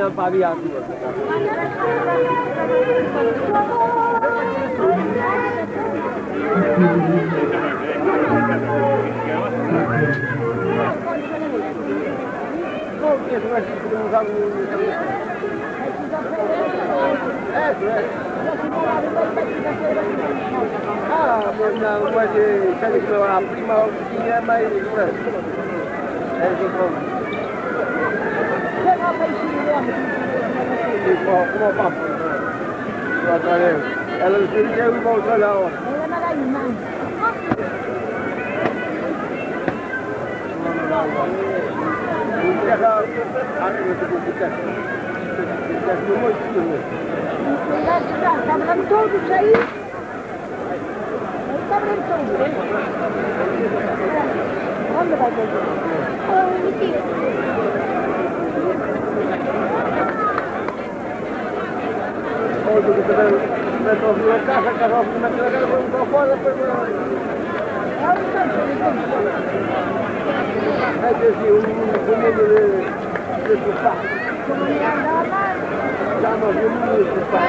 la pavia tua. Ah, ma sai che la prima volta mai come fa? Ela disse que eu vou olhar. Está falando todos aí? Está falando todos? Onde vai fazer? Oh, mentira. Olha, eu estou a a casa, que eu vou fora para é que assim, medo de sofá. Como ele andava? Já não viu muito sofá.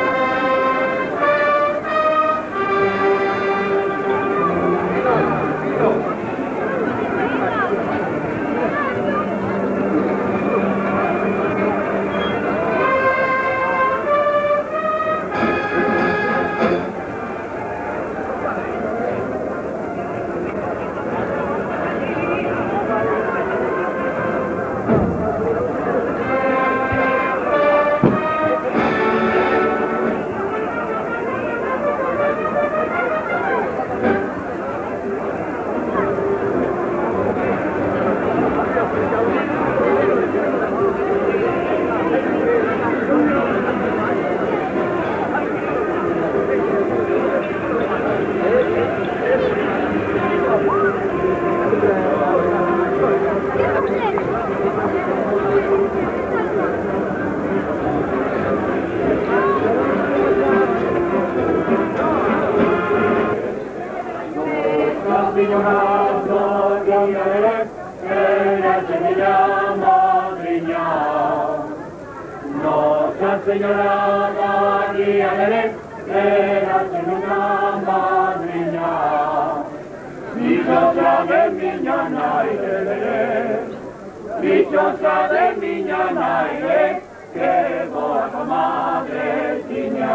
Señora María Belén, era una madriña. Dichosa de miña naire, dichosa de miña naire, que boa comadre tiña.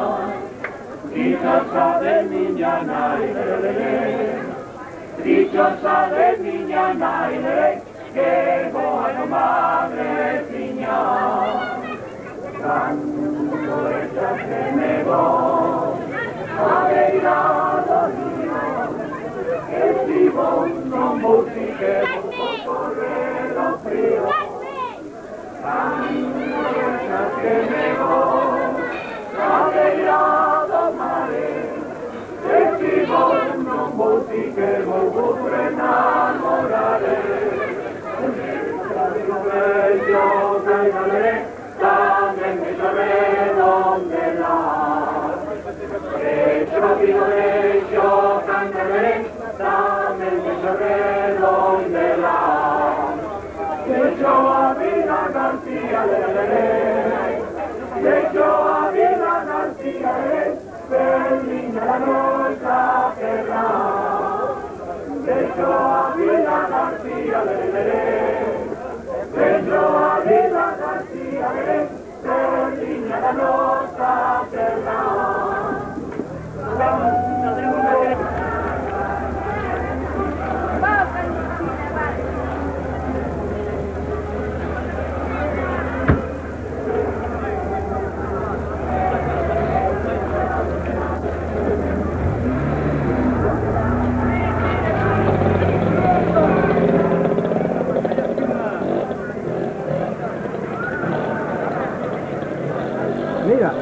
Dichosa de miña naire, dichosa de miña naire, que boa comadre tiña. Canto esta que me voy a ver a los niños, que vivo no musique por correr los fríos. Canto esta que me voy a ver a los mares, que vivo no musique por enamoraré. Yo caigaré, también me sabré dónde la. Yo vivo de yo cantaré, también me sabré dónde la. Que yo a Vila García que yo a Vila García termina la nuestra guerra. Que yo a Vila García que yo a Vila García termina la nuestra guerra. Mira.